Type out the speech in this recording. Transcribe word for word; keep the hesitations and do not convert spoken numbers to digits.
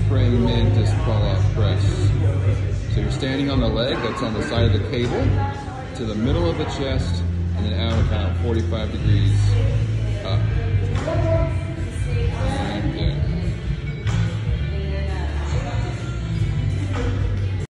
praying mantis pull-off press. So you're standing on the leg that's on the side of the cable to the middle of the chest and then out about forty-five degrees up.